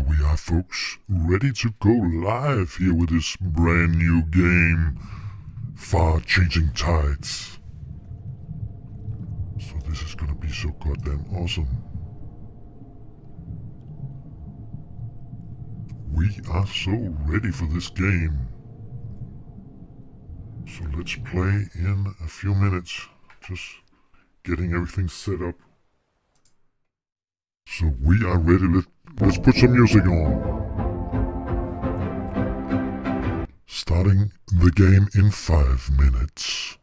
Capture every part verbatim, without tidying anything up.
we are, folks, ready to go live here with this brand new game, Far-Changing Tides. So this is gonna be so goddamn awesome. We are so ready for this game. So let's play in a few minutes, just getting everything set up. So we are ready, Let, let's put some music on. Starting the game in five minutes.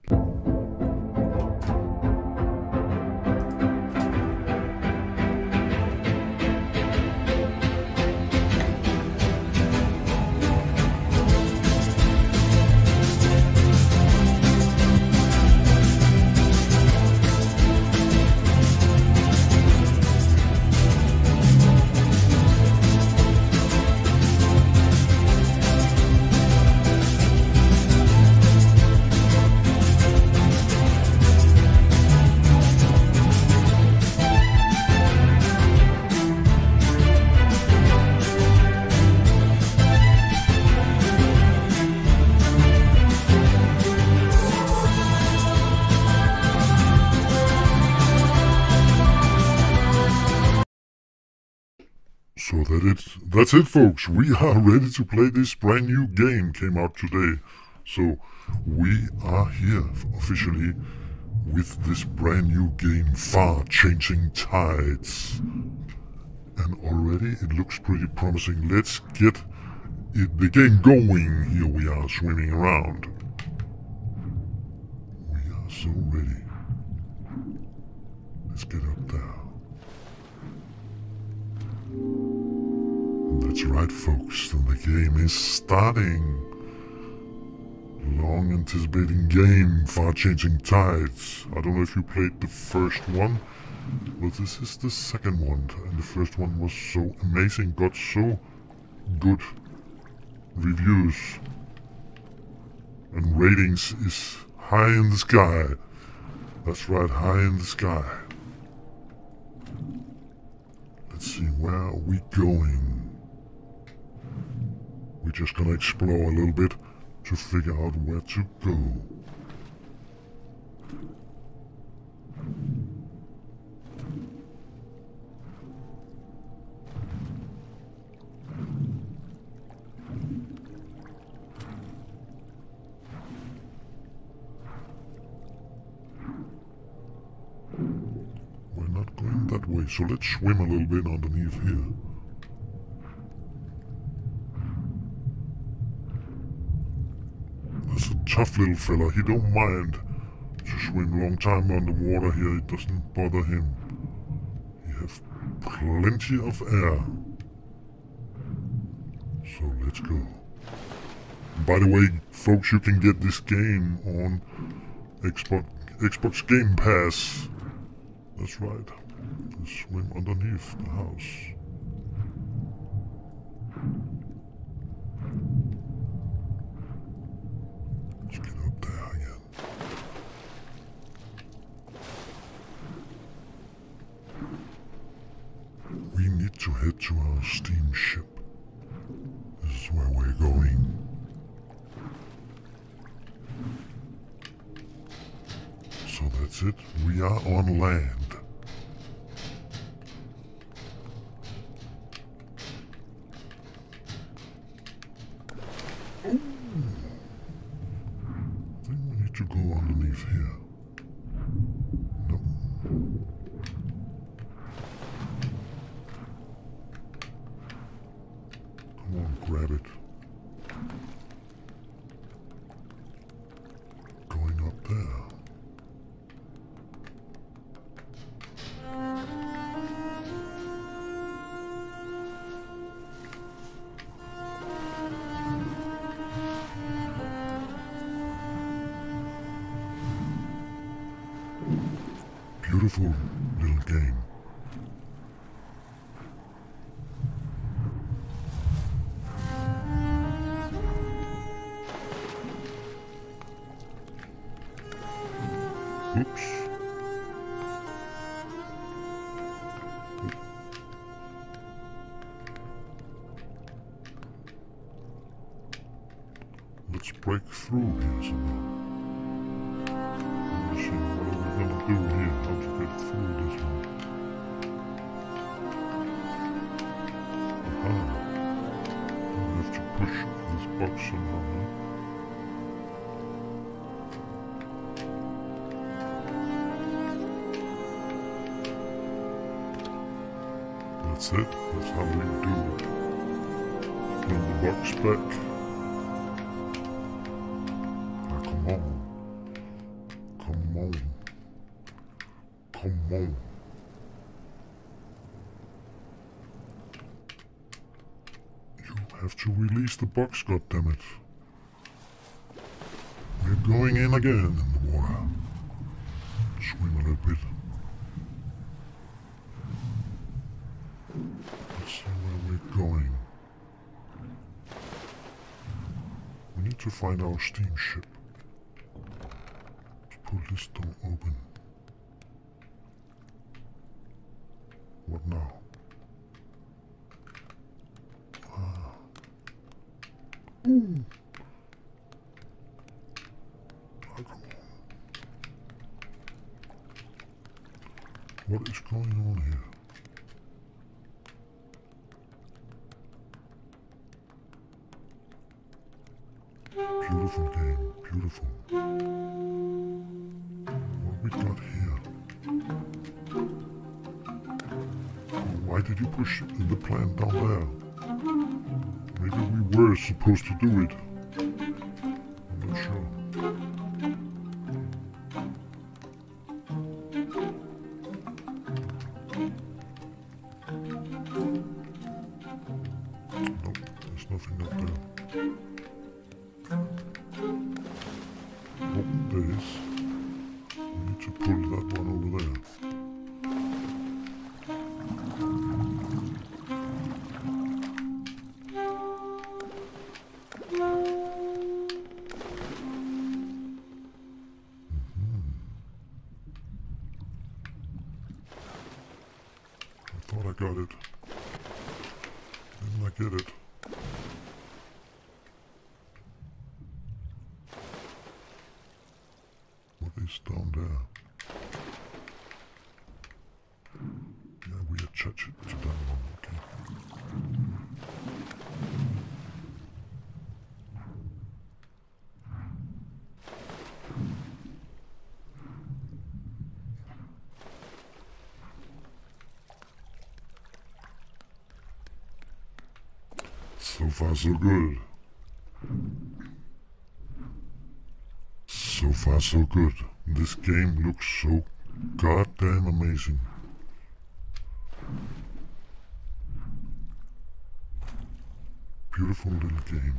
So that it, that's it, folks. We are ready to play this brand new game. Came out today. So we are here officially with this brand new game, Far-Changing Tides. And already it looks pretty promising. Let's get it, the game going. Here we are swimming around. We are so ready. Let's get up there. That's right, folks, and the game is starting. Long anticipating game, Far-Changing Tides. I don't know if you played the first one, but this is the second one, and the first one was so amazing, got so good reviews, and ratings is high in the sky. That's right, high in the sky. Let's see, where are we going? We're just gonna explore a little bit to figure out where to go. We're not going that way, so let's swim a little bit underneath here. That's a tough little fella. He don't mind to swim long time underwater here. It doesn't bother him. He has plenty of air. So let's go. By the way, folks, you can get this game on Xbox, Xbox Game Pass. That's right. Let's swim underneath the house. Let's get up there again. We need to head to our steamship. This is where we're going. So that's it. We are on land. To go underneath here. No. Come on, grab it. Going up there. Beautiful little game. Oops. let's break through here somehow. Let's see what are we gonna do here, how to get through this one. Aha. We have to push this box somehow, huh? That's it, that's how we do it. Bring the box back. Ah, come on. Come on. Come on. You have to release the box, goddammit. We're going in again in the water. Swim a little bit. Let's see where we're going. We need to find our steamship. Let's pull this door open. What now? Ah. Ooh. Ah, come on. What is going on here? Beautiful game, beautiful. What we got here? Oh, why did you push the plant down there? Maybe we were supposed to do it. I'm not sure. Nope, there's nothing up there. Open this. We need to pull that one over there. Mm-hmm. I thought I got it. Didn't I get it? Is down there. Yeah, we attach it to that one, okay. So far so good. So far so good. This game looks so goddamn amazing. Beautiful little game.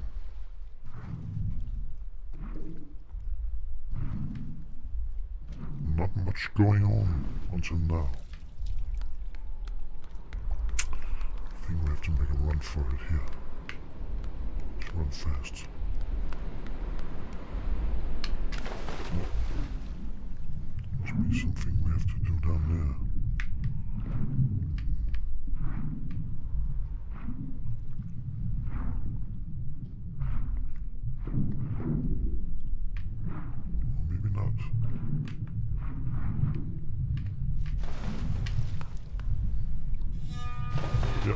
Not much going on until now. I think we have to make a run for it here. Let's run fast. Must be something we have to do down there. Or maybe not. Yeah.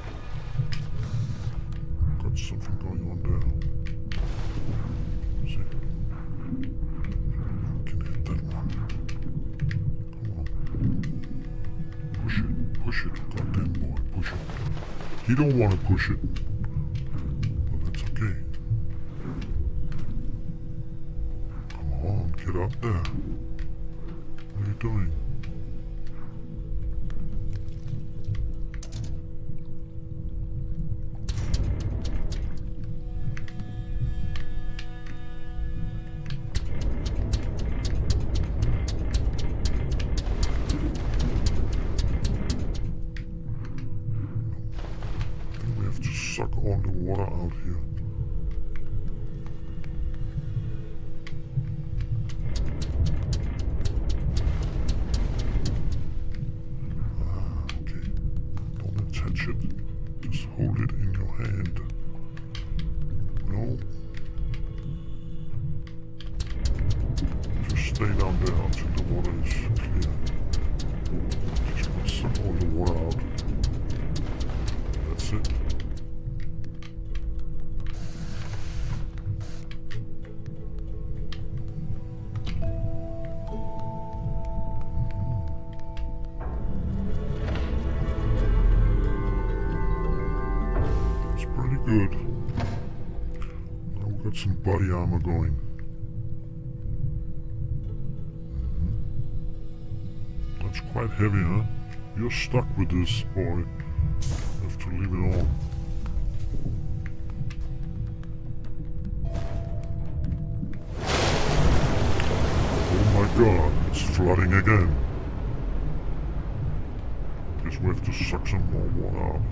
Got something going on there. Let's see. Can hit that one. Push it, push it, goddamn boy, push it. He don't want to push it, but that's okay. Come on, get up there. What are you doing? Suck all the water out here. stay down there until the water is clear. Just gonna suck all the water out. That's it. It's pretty good. Now we've got some body armor going. That's quite heavy, huh? You're stuck with this, boy. You have to leave it on. Oh my god, it's flooding again. Guess we have to suck some more water out.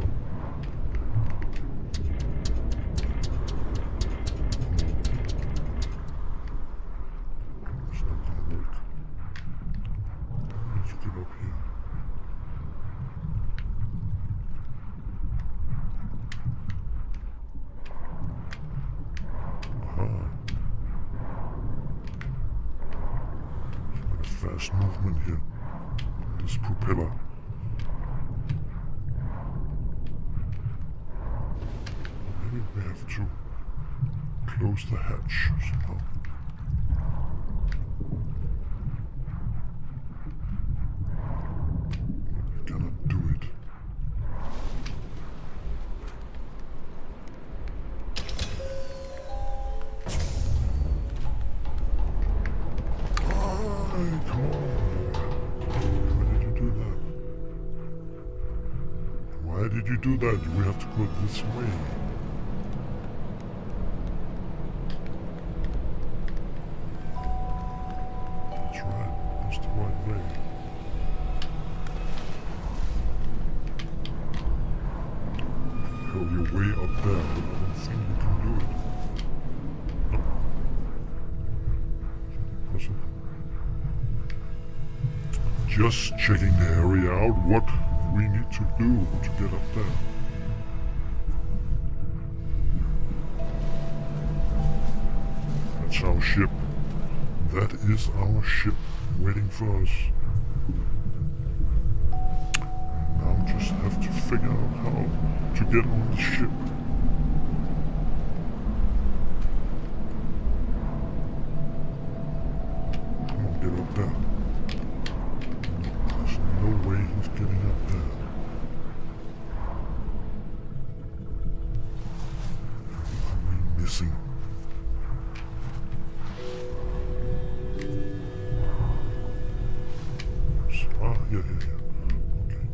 Fast movement here. This propeller. Maybe we have to close the hatch somehow. We cannot do it. Why did you do that? We have to go this way. That's right. That's the right way. Go your way up there, but I don't think you can do it. No. Possible. Just checking the area out. What we need to do to get up there. That's our ship. That is our ship waiting for us. Now just have to figure out how to get on the ship. Come on, get up there. There's no way he's getting up there. Are we missing? Ah, yeah, yeah, yeah. Okay.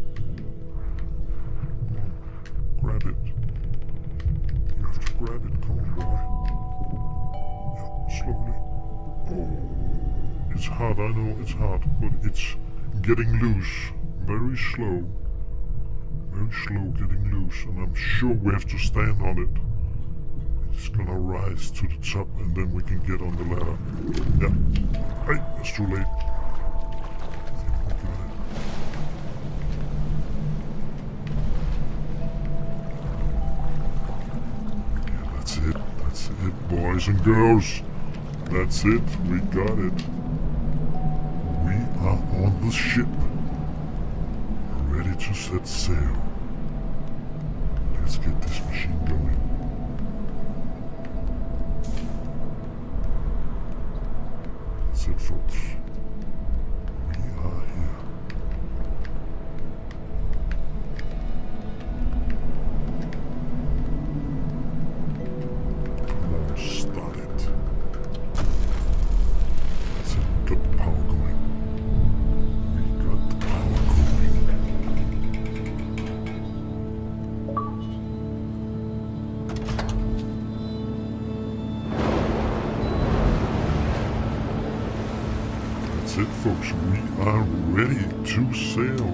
Come on. Grab it. You have to grab it. Come on, boy. Yeah, slowly. Oh, it's hard. I know it's hard, but it's getting loose. Very slow. Very slow getting loose, and I'm sure we have to stand on it. It's gonna rise to the top, and then we can get on the ladder. Yeah. Hey, it's too late. Yeah, that's it. That's it, boys and girls. That's it. We got it. We are on the ship. Ready to set sail. Let's get this machine going. That's it, folks. We are here. Come on, start it. That's it. We got the power going. We got the power going. That's it, folks. We are ready to sail.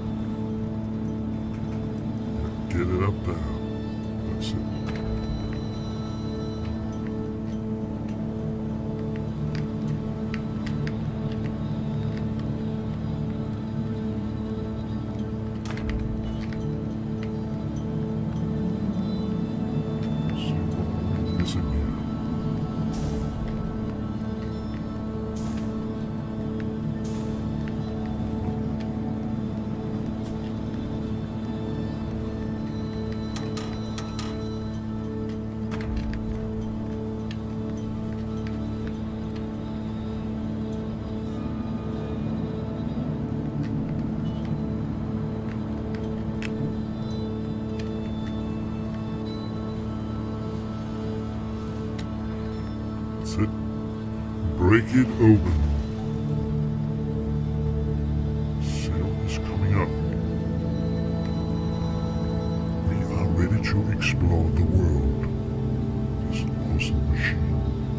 Get it up there. That's it. See what we're missing here. That's it. Break it open. Sail is coming up. We are ready to explore the world. This awesome machine.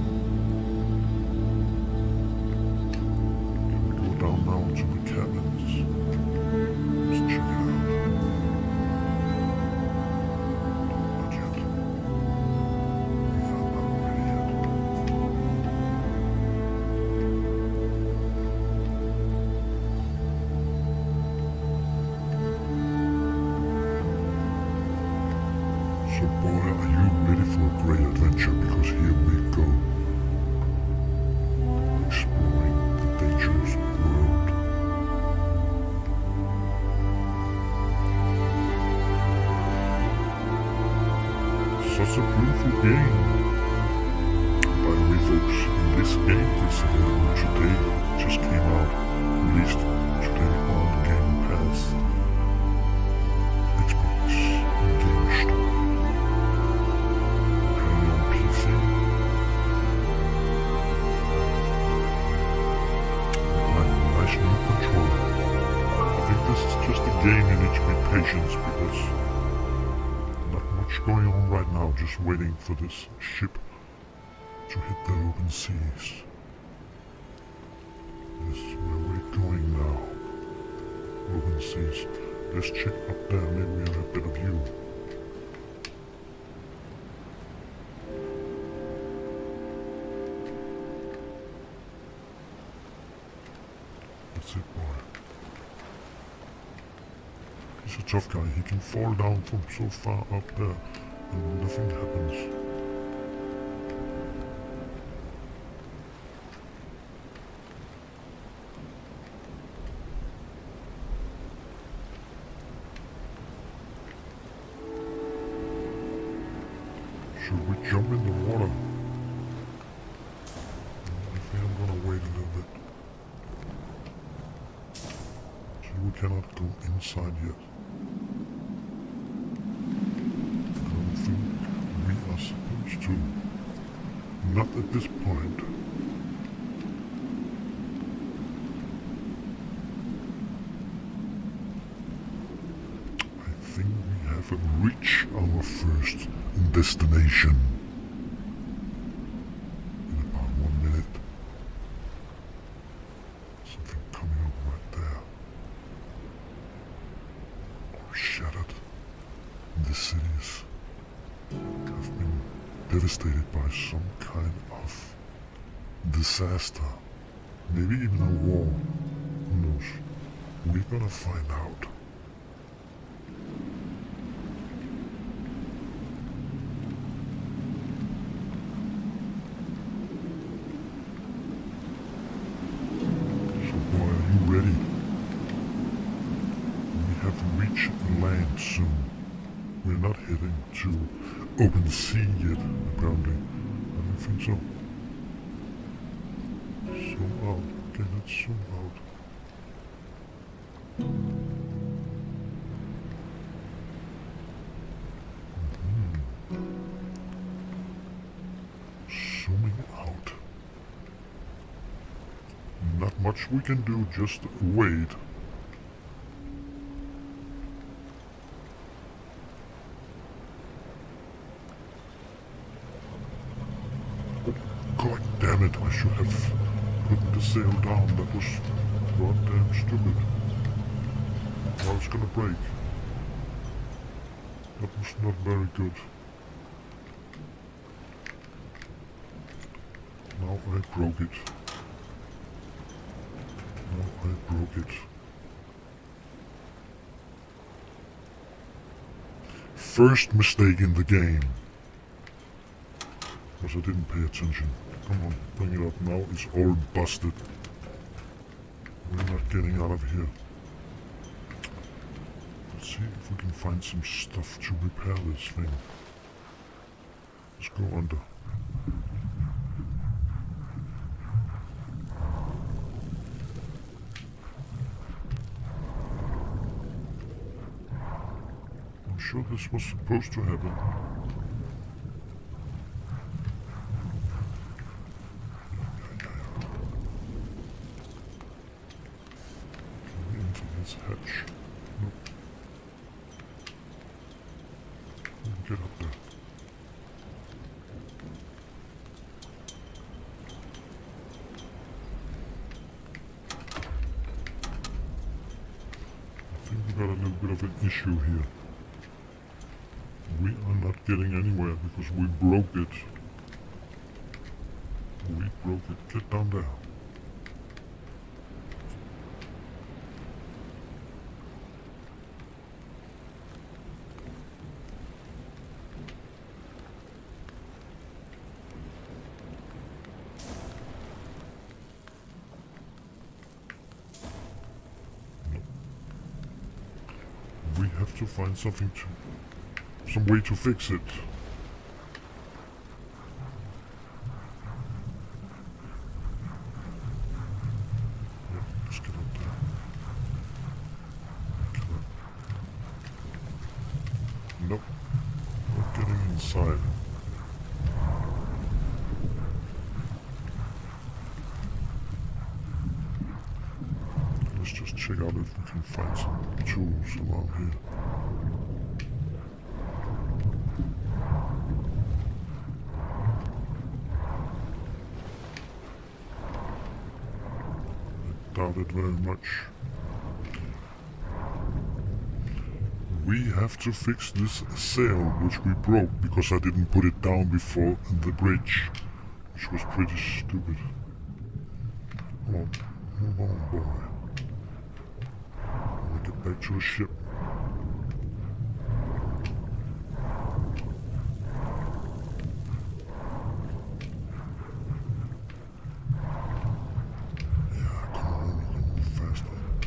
Can we go down now to the cabins? Let's check it out. Not yet. We are not ready yet. So boy, are you ready for a great adventure, because here we go. Exploring the dangerous world. Such a beautiful game. By the way folks, this game is available today, just came out, released today on Game Pass, Xbox Game Store. Playing on P C. Applying a nice new controller. I think this is just a game you need to be patient, because not much going on right now, just waiting for this ship to hit the open seas. This is where we're going now. Open seas. Let's check up there, maybe we have a better view. That's it, boy. He's a tough guy. He can fall down from so far up there and nothing happens. Should we jump in the water? I think I'm gonna wait a little bit. So we cannot go inside yet. I don't think we are supposed to. Not at this point. I think we have reached our first destination. In about one minute. Something coming up right there. All shattered. The cities have been devastated by some kind of disaster. Maybe even a war. Who knows? We're gonna find out. Ready. We have reached land soon. We're not heading to open sea yet, apparently. I don't think so. Zoom out. Okay, let's zoom out. Mm-hmm. Zooming out. Not much we can do, just wait. God damn it, I should have put the sail down. That was goddamn stupid. Now it's gonna break. That was not very good. Now I broke it. No, I broke it. First mistake in the game. Because I didn't pay attention. Come on, bring it up now. It's all busted. We're not getting out of here. Let's see if we can find some stuff to repair this thing. Let's go under. I'm sure this was supposed to happen. hatch. Nope. Get up there. I think we got a little bit of an issue here. We are not getting anywhere because we broke it. We broke it. Get down there. We have to find something to, some way to fix it. Yeah, let's get up there. Get up. Nope, not getting inside. Let's just check out if we can find some tools around here. I doubt it very much. We have to fix this sail which we broke because I didn't put it down before the bridge, which was pretty stupid. Come on, move on, boy. Get back to the ship. Yeah, come on, we can move faster.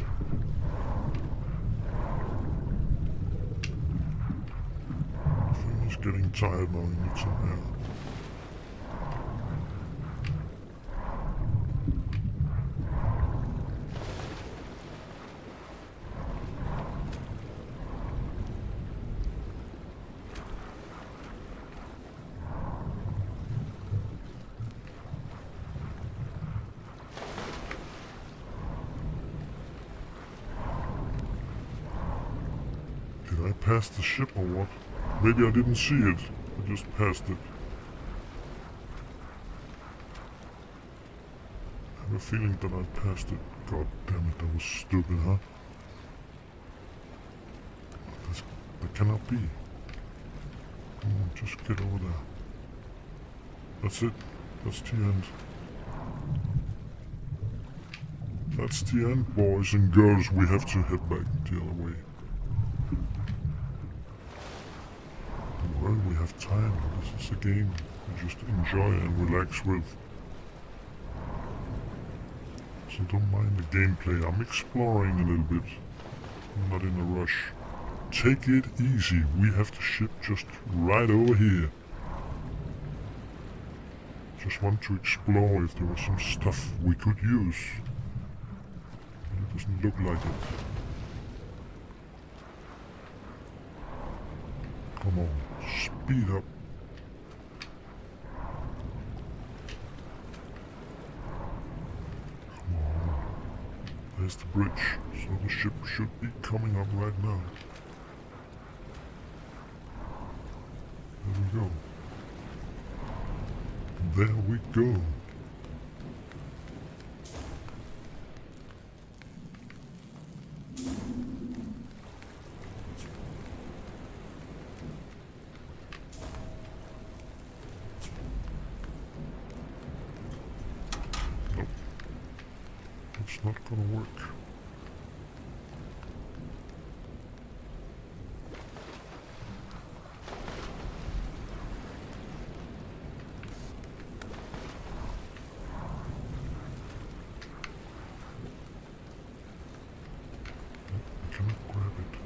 I'm just getting tired now, I need some air. Did I pass the ship or what? Maybe I didn't see it. I just passed it. I have a feeling that I passed it. God damn it, that was stupid, huh? That's, that cannot be. Come on, just get over there. That's it. That's the end. That's the end, boys and girls. We have to head back the other way. Well, we have time. This is a game we just enjoy and relax with. So don't mind the gameplay. I'm exploring a little bit. I'm not in a rush. Take it easy. We have the ship just right over here. Just want to explore if there was some stuff we could use. But it doesn't look like it. Come on. Speed up. Come on. There's the bridge, so the ship should be coming up right now. There we go. There we go. It's not gonna work. I cannot grab it.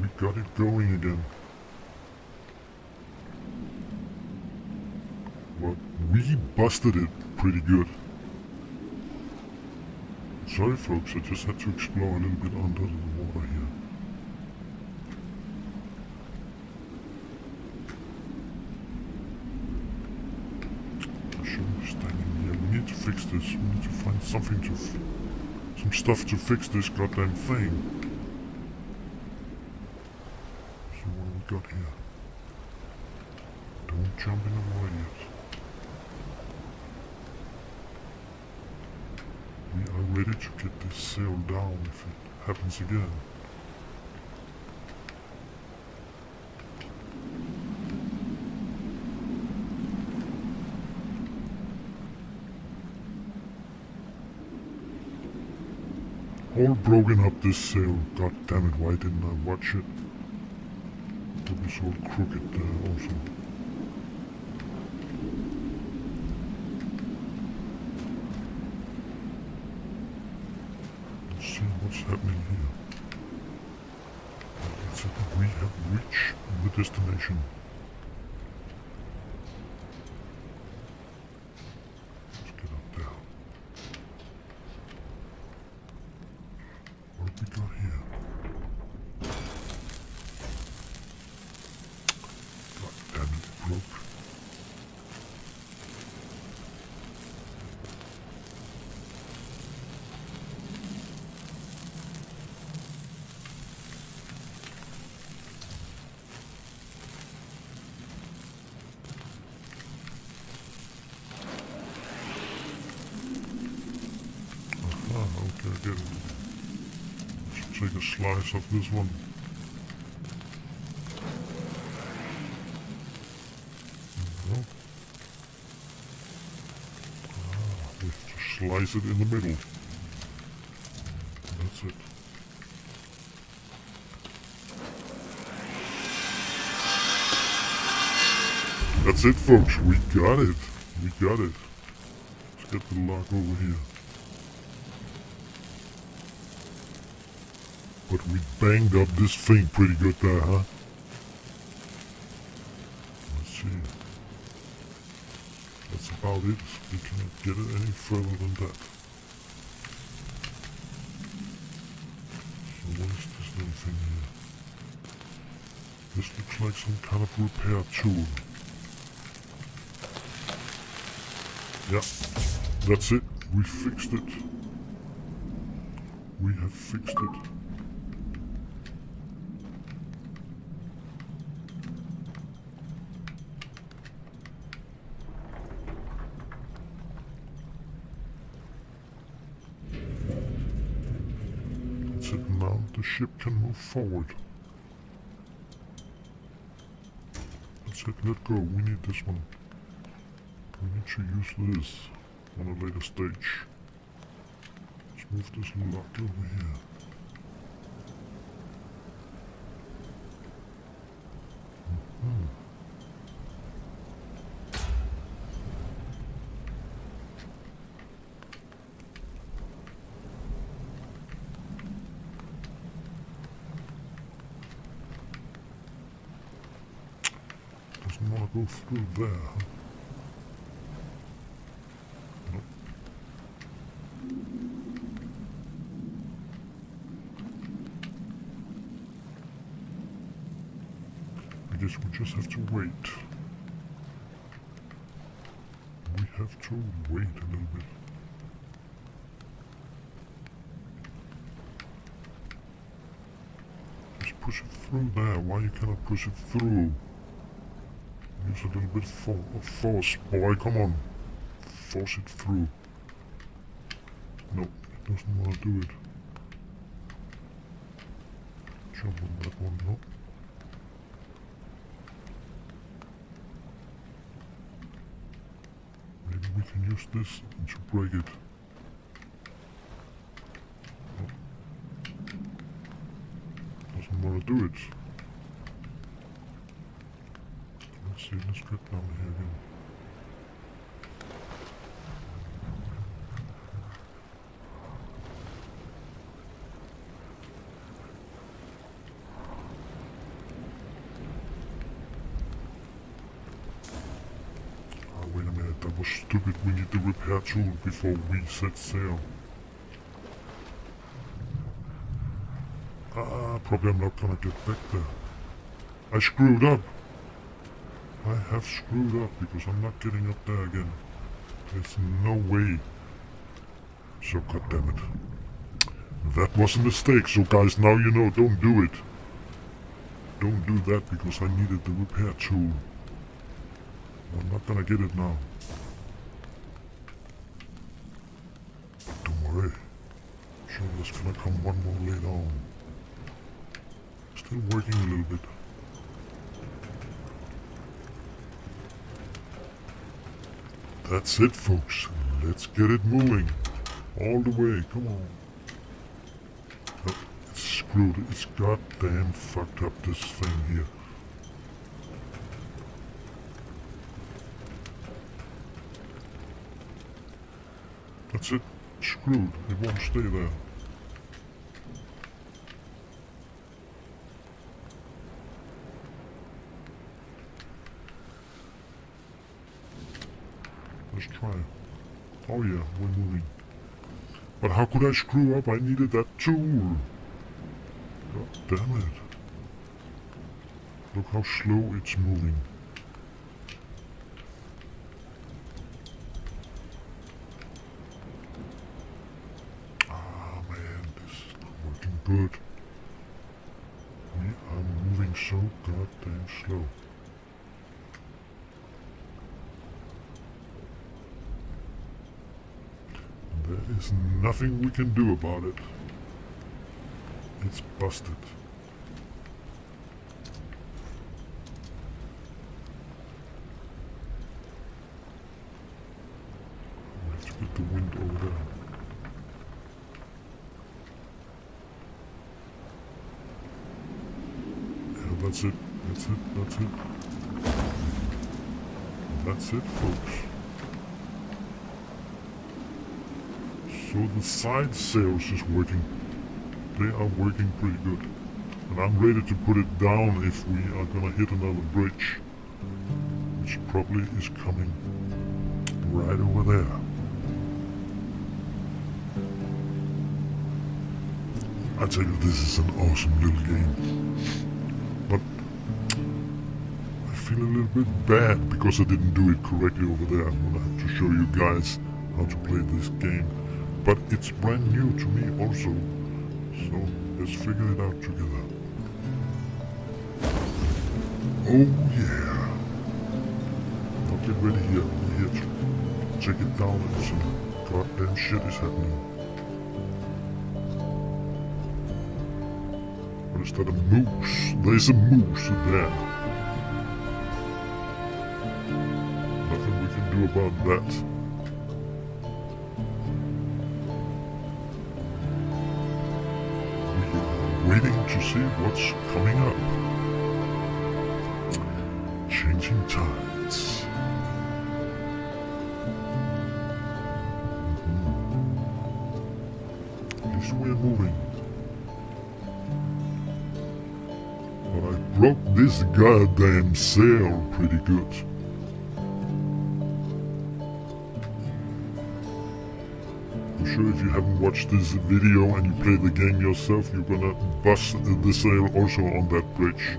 got it going again. But we busted it pretty good. Sorry folks, I just had to explore a little bit under the water here. I shouldn't be standing here. We need to fix this. We need to find something to... F some stuff to fix this goddamn thing. So what have we got here? Don't jump in the water yet. We are ready to get this sail down if it happens again. All broken up this sail. God damn it, why didn't I watch it? It was all crooked uh, also. Let's see what's happening here. That's it. We have reached the destination. Let's get up there. What have we got here? God damn it, it broke. Aha, okay, I get it. Take a slice of this one. No. Ah, we have to slice it in the middle. That's it. That's it, folks. We got it. We got it. Let's get the lock over here. But we banged up this thing pretty good there, huh? Let's see. That's about it. We cannot get it any further than that. So what is this little thing here? This looks like some kind of repair tool. Yeah, that's it. We fixed it. We have fixed it. Now the ship can move forward. That's it, let go. We need this one. We need to use this on a later stage. Let's move this lock over here. Mm-hmm. Doesn't want to go through there, huh? Nope. I guess we just have to wait. We have to wait a little bit. Just push it through there. Why you cannot push it through? Use a little bit for, of force, boy, come on. Force it through. No, it doesn't want to do it. Jump on that one, no. Maybe we can use this to break it. No. Doesn't want to do it. Let's see, let's get down here again. was stupid. We need the repair tool before we set sail. Ah, probably I'm not gonna get back there. I screwed up. I have screwed up because I'm not getting up there again. There's no way. So goddammit. That was a mistake, so guys, now you know, don't do it. Don't do that because I needed the repair tool. I'm not gonna get it now. Don't worry. Sure, there's gonna come one more later on. Still working a little bit. That's it, folks. Let's get it moving. All the way, come on. Oh, it's screwed. It's goddamn fucked up, this thing here. That's it. Screwed. It won't stay there. Let's try. Oh yeah, we're moving. But how could I screw up? I needed that tool. God damn it. Look how slow it's moving. Ah man, this is not working good. We are moving so goddamn slow. There is nothing we can do about it. It's busted. Let's get the wind over there. Yeah, that's it. That's it. That's it. That's it, folks. So the side sails is working. They are working pretty good. And I'm ready to put it down if we are gonna hit another bridge. Which probably is coming right over there. I tell you, this is an awesome little game. But I feel a little bit bad because I didn't do it correctly over there. I'm gonna have to show you guys how to play this game. But it's brand new to me also, so let's figure it out together. Oh yeah! Now get ready here, here to check it down and some goddamn shit is happening. What is that, a moose? There's a moose there. Nothing we can do about that. Waiting to see what's coming up. Changing tides. Mm-hmm. At least we're moving. But I broke this goddamn sail pretty good. I'm sure if you haven't watched this video and you play the game yourself, you're gonna bust the sail also on that bridge.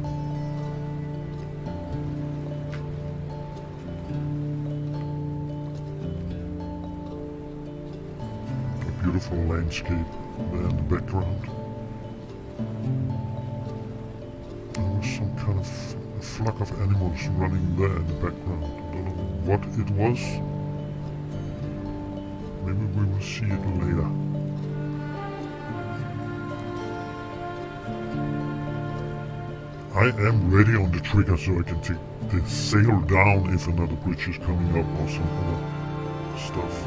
A beautiful landscape there in the background. There was some kind of a flock of animals running there in the background. I don't know what it was. Maybe we will see it later. I am ready on the trigger so I can take the sail down if another bridge is coming up or some other stuff.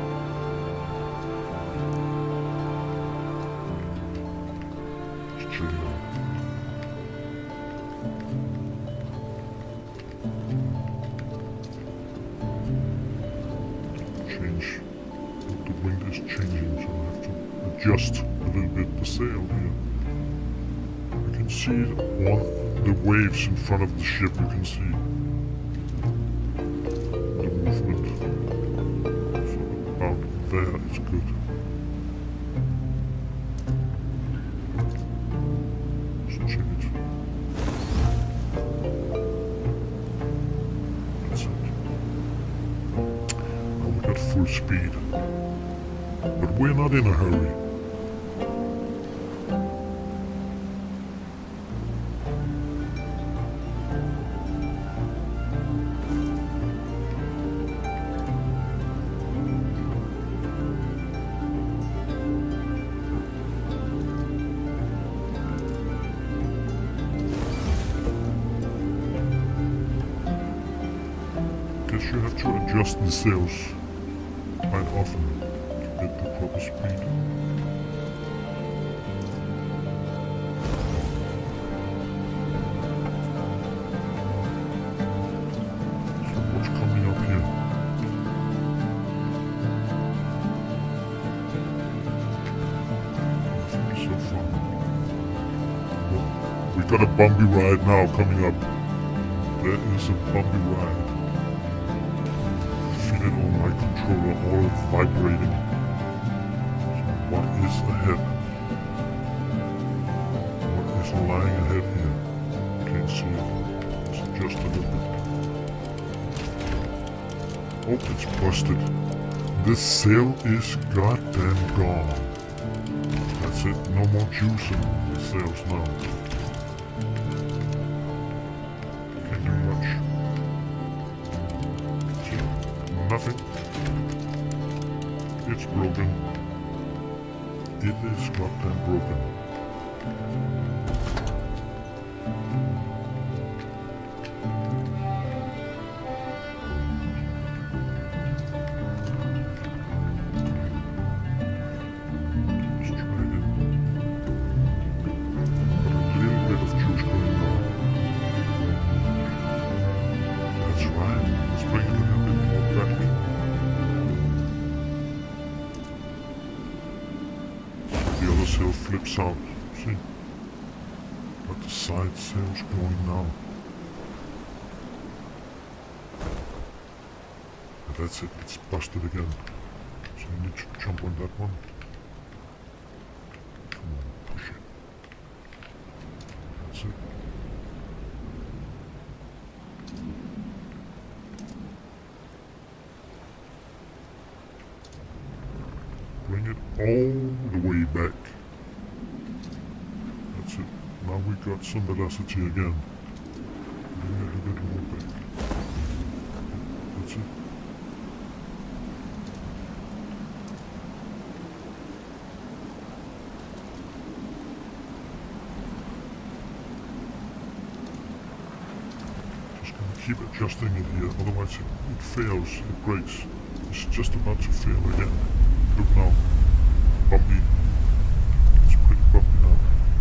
Let's check it out. Change. The wind is changing, so I have to adjust a little bit the sail here. You can see it on the waves in front of the ship, you can see the movement. it. Let's check it. That's it. Now we got full speed. But we're not in a hurry. Guess you have to adjust the sails quite often to get the proper speed. So what's coming up here? Nothing so far. Well, we got a bumpy ride now coming up. There is a bumpy ride. Feel it on my controller, all vibrating. So what is ahead? What is lying ahead here? Can't see it. Let's adjust a little bit. Oh, it's busted. This sail is goddamn gone. That's it. No more juice in the sails now. Can't do much. Nothing. It's broken. It is goddamn broken. Let's try it. Got a little bit of juice going on. That's right. Let's bring it a little bit more back. The other sail flips out, see? But the side sail's going now. And that's it, it's busted again. So I need to jump on that one. Come on, push it. That's it. Bring it all the way back. That's it. Now we got some velocity again. Bring it a bit more back. That's it. Just gonna keep adjusting it here, otherwise it, it fails, it breaks. It's just about to fail again. Look now, bumpy. It's pretty bumpy now.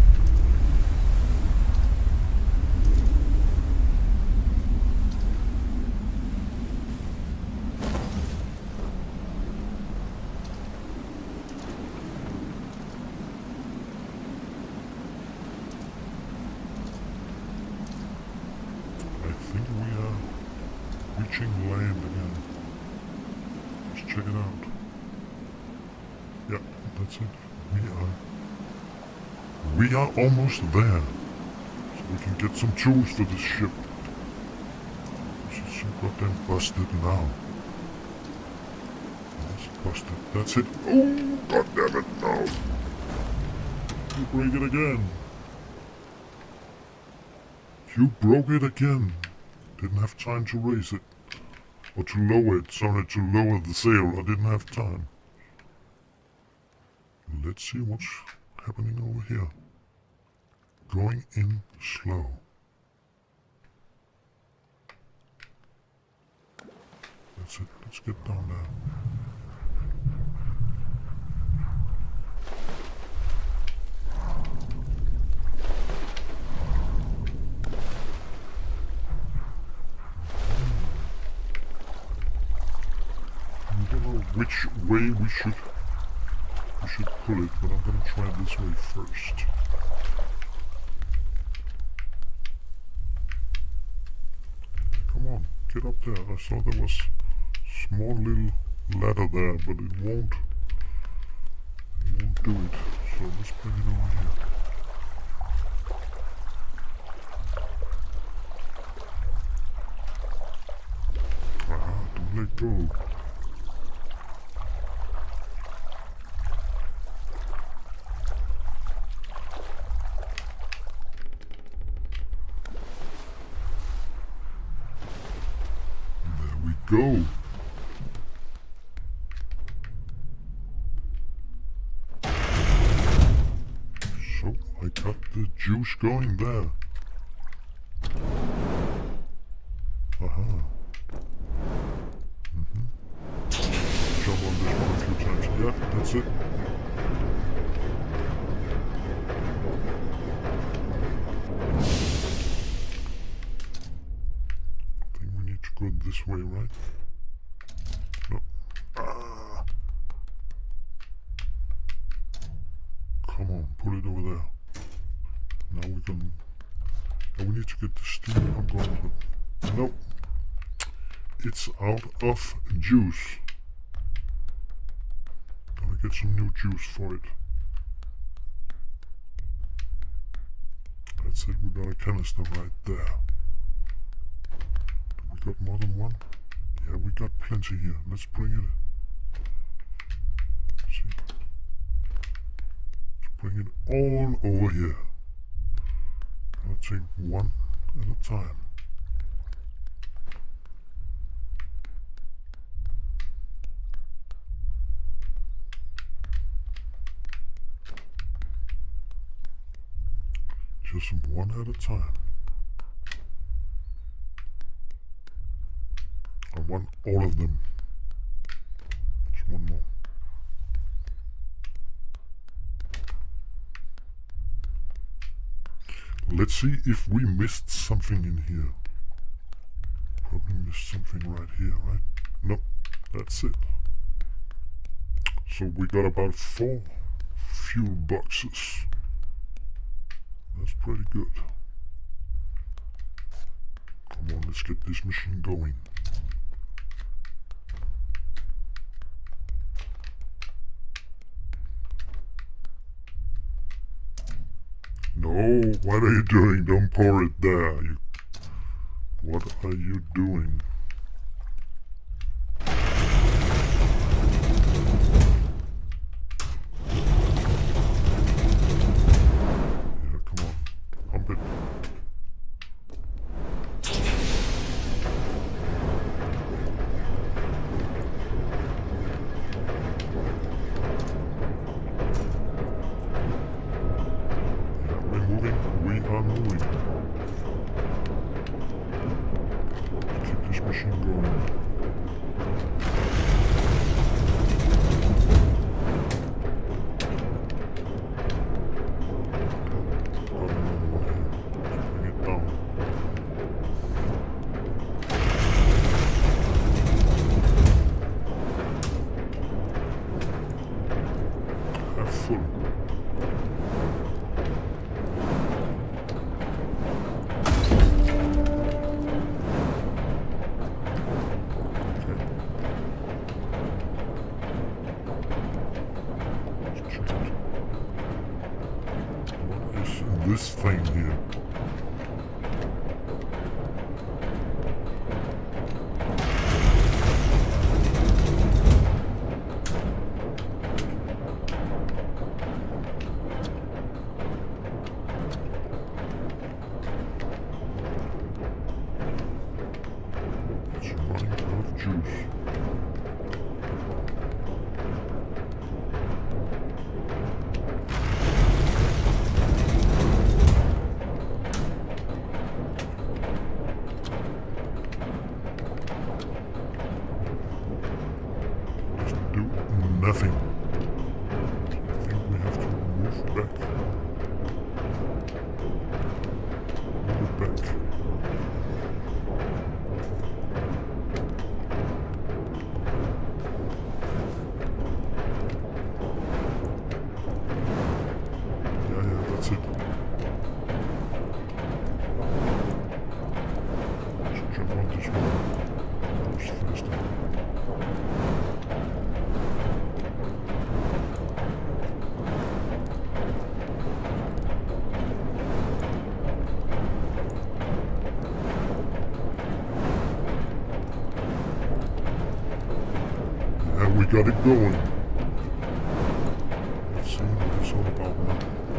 I think we are reaching land again. Let's check it out. Yeah, that's it. We are... We are almost there. So we can get some tools for this ship. This is so goddamn busted now. It's busted. That's it. Oh, goddamn it, no! You break it again. You broke it again. Didn't have time to raise it. Or to lower it. Sorry, to lower the sail. I didn't have time. Let's see what's happening over here. Going in slow. That's it. Let's get down there. I don't know which way we should we should pull it, but I'm gonna try this way first. Come on, get up there. I saw there was a small little ladder there, but it won't do it. So let's bring it over here. Aha, don't let go. There we go. I got the juice going there. Aha. Mm-hmm. Jump on this one a few times. Yeah, that's it. I think we need to go this way, right? No. Ah. Come on, pull it over there. Now we can... Now we need to get the steam pump going, but... Nope. It's out of juice. Gotta get some new juice for it. That's it, we got a canister right there. We got more than one? Yeah, we got plenty here. Let's bring it. Let's see. Let's bring it all over here. I'll take one at a time. Just one at a time. I want all of them. Just one more. Let's see if we missed something in here. Probably missed something right here, right? Nope, that's it. So we got about four fuel boxes. That's pretty good. Come on, let's get this machine going. No, what are you doing? Don't pour it there. You, what are you doing? Yeah, come on. Pump it. We are moving. Keep this machine going. Got another one here. Let's bring it down. Half full. This thing here. It's running out of juice. got it going. Let's see what it's all about now.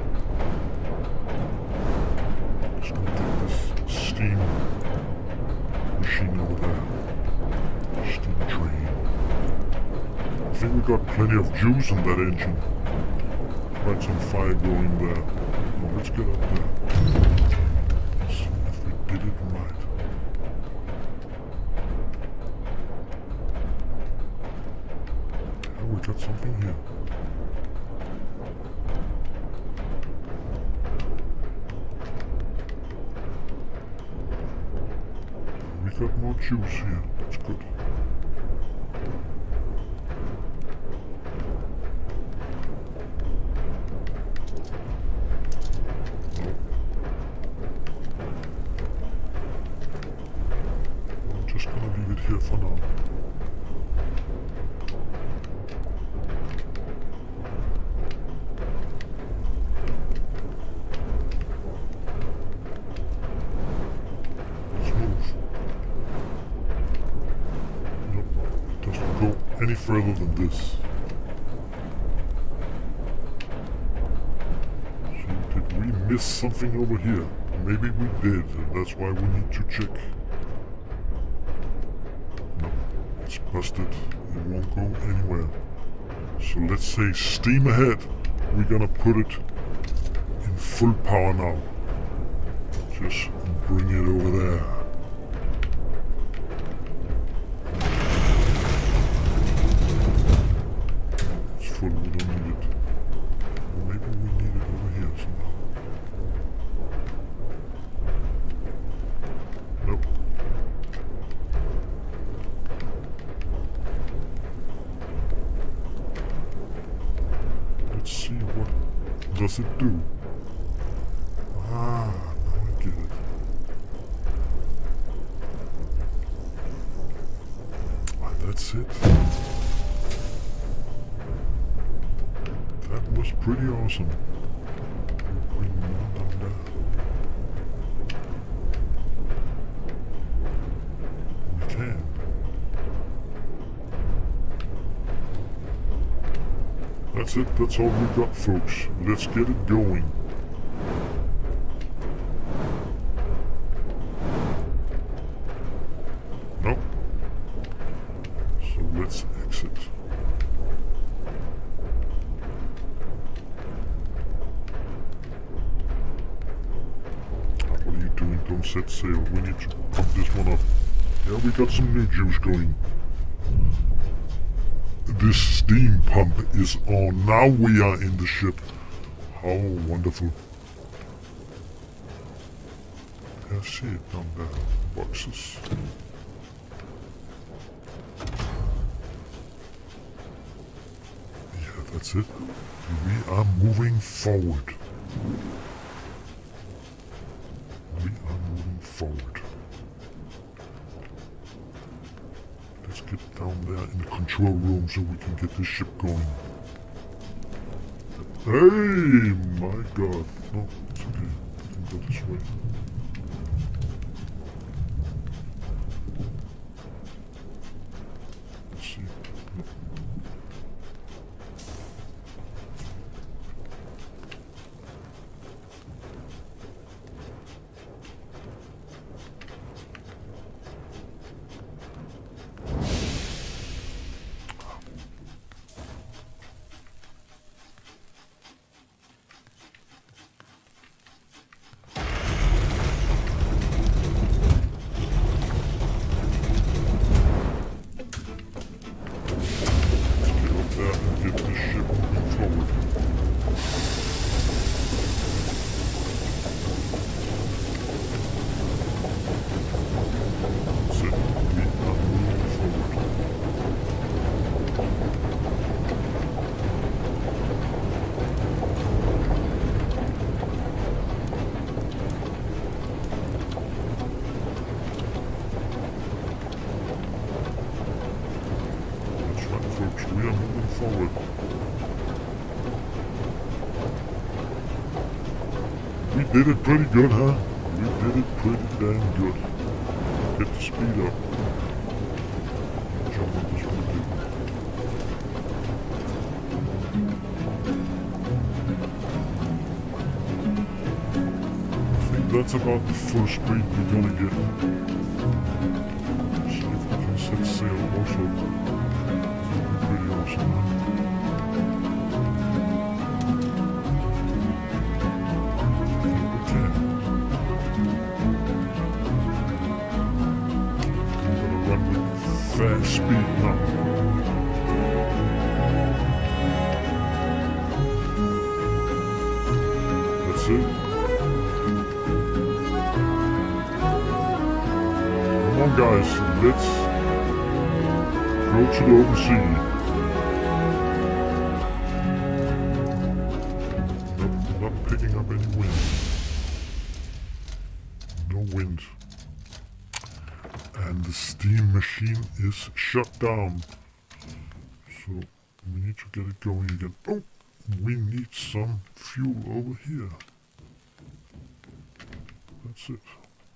Just gonna get this steam machine over there. Steam train. I think we got plenty of juice in that engine. Quite some fire going there. Well, let's get up there. Let's see if we did it right. We got something here. We got more juice here. That's good. No. I'm just gonna leave it here for now. Any further than this. So did we miss something over here? Maybe we did, and that's why we need to check. No, it's busted. It won't go anywhere. So let's say steam ahead. We're gonna put it in full power now. Just bring it over there. We don't need it. Or maybe we need it over here somehow. Nope. Let's see what does it do. Ah, now I get it. Ah, that's it. Was pretty awesome. Bring more down there. We can. That's it. That's all we got, folks. Let's get it going. Nope. So let's exit. Don't set sail. We need to pump this one up. Yeah, we got some new juice going. This steam pump is on. Now we are in the ship. How wonderful. I see it down there. Boxes. Yeah, that's it. We are moving forward. We are moving forward. Let's get down there in the control room so we can get this ship going. Hey, my God. No, it's okay. We can go this way. Let's see. No. forward. We did it pretty good, huh? We did it pretty damn good. Get the speed up. Jump on this one, dude. that's about the full speed we're gonna get. See if we can set sail also. Pretty awesome, huh? Fast speed now. That's it. Come on guys, let's go to the open sea. Nope, not picking up any wind. No wind. And the steam machine is shut down. So we need to get it going again. Oh, we need some fuel over here. That's it.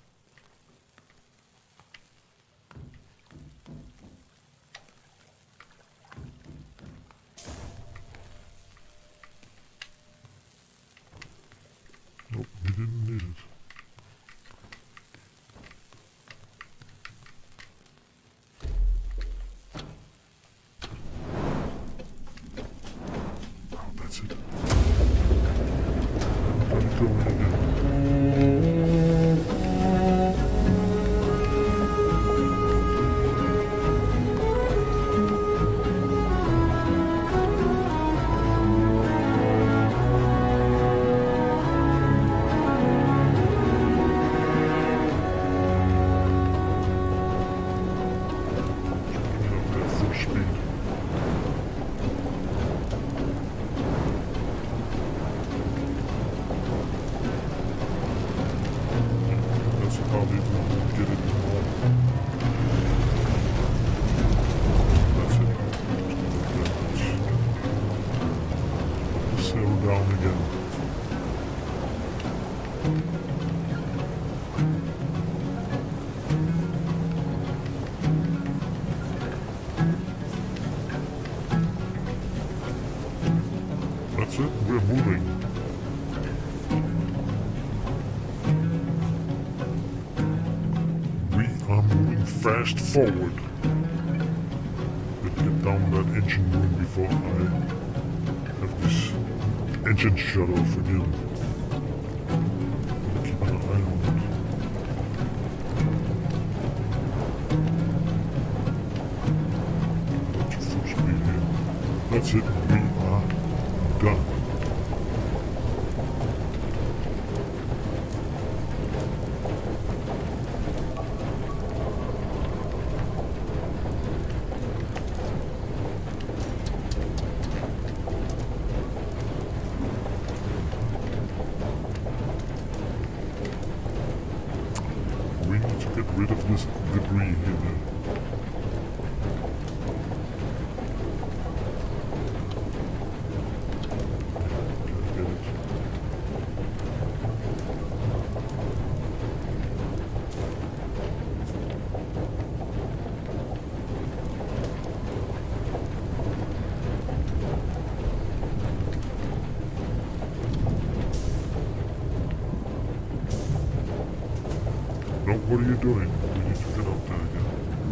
Nope, we didn't need it. We're moving. We are moving fast forward. Let's get down that engine room before I have this engine shut off again. Keep an eye on it. Not too full speed here. That's it. We are done. We need to get rid of this debris here. No, what are you doing? We need to get up there again.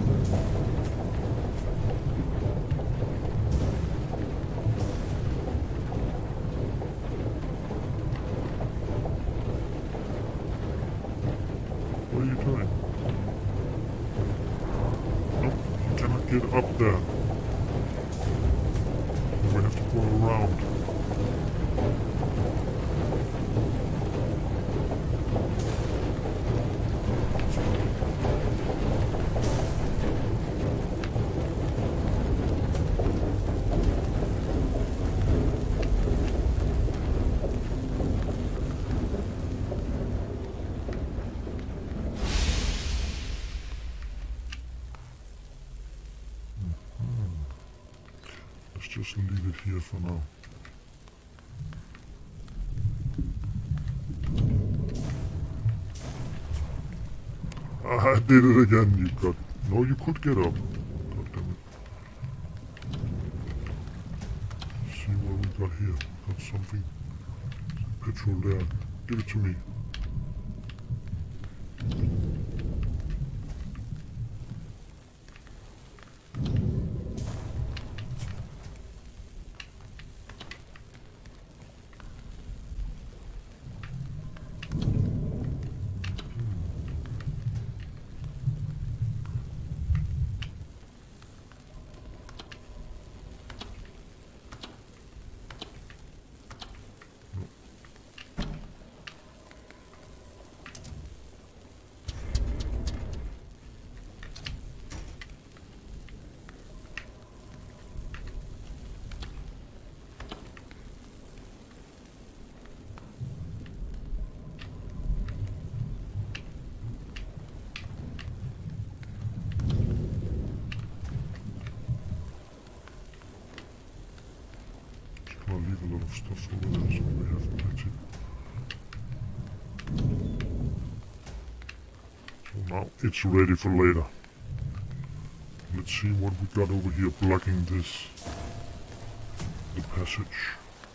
What are you doing? No, you cannot get up there. We have to go around. Let's just leave it here for now. I did it again, you got... No, you could get up. God damn it. Let's see what we got here. Got something. Some petrol there. Give it to me. stuff over there, so we have plenty. So now it's ready for later. Let's see what we got over here blocking this, the passage.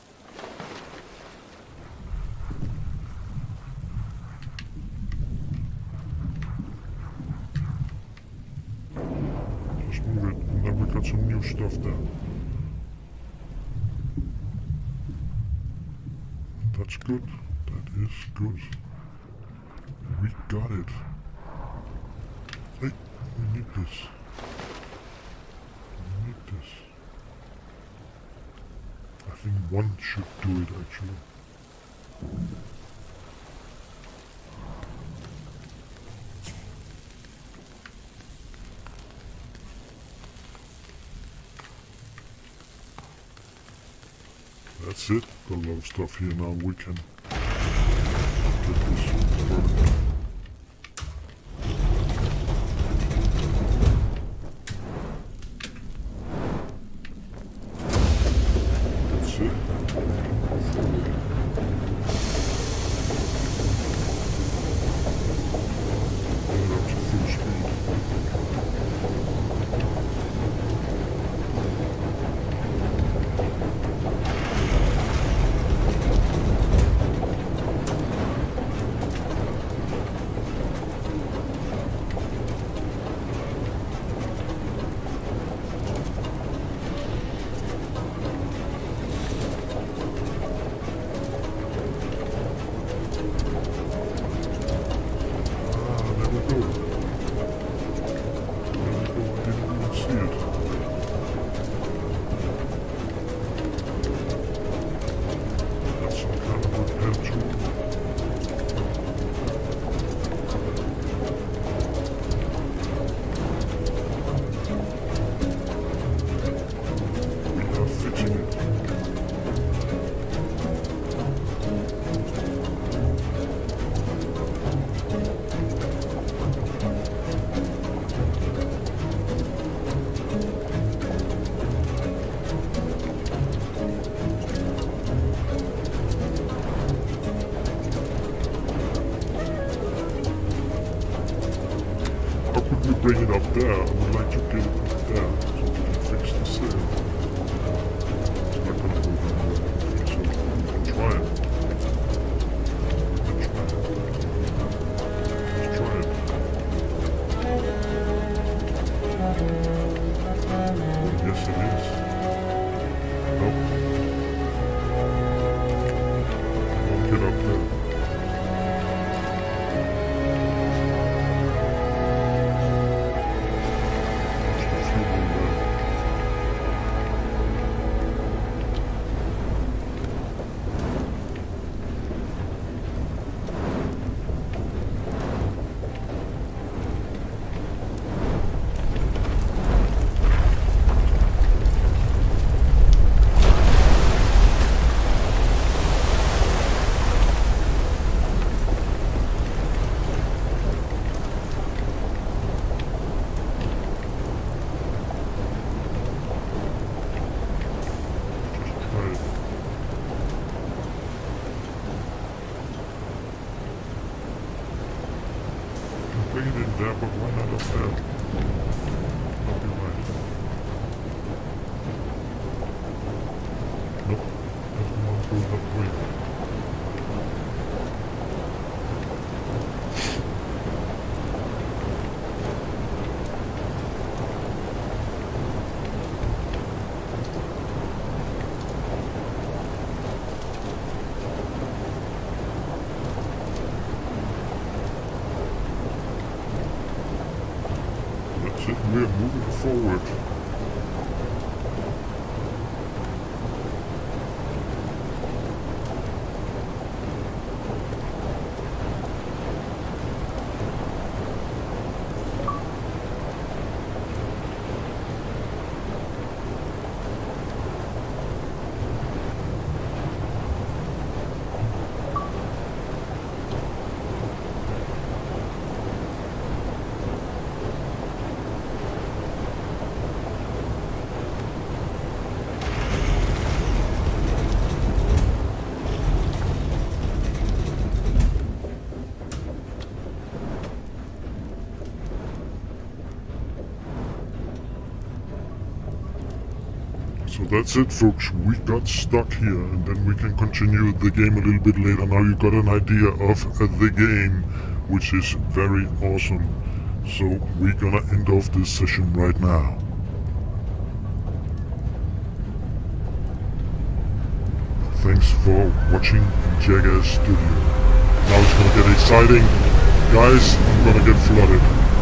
Just move it, and then we got some new stuff there. That's good. That is good. We got it. Hey, we need this. We need this. I think one should do it actually. That's it. Got a lot of stuff here now. We can get this further. That's it. Get it up to full speed. Bring it up there. I would like to get it up there so we can fix the sail. It's not gonna move anywhere, so we can try it. We can try it. Let's try it. Yes, it is. Nope. It won't get up there. Bring it in there, but why not up there? That'll be right. Nope, doesn't want to go that way. We're moving forward. So that's it, folks. We got stuck here, and then we can continue the game a little bit later. Now you got an idea of uh, the game, which is very awesome. So we're gonna end off this session right now. Thanks for watching Jackass Studio. Now it's gonna get exciting. Guys, I'm gonna get flooded.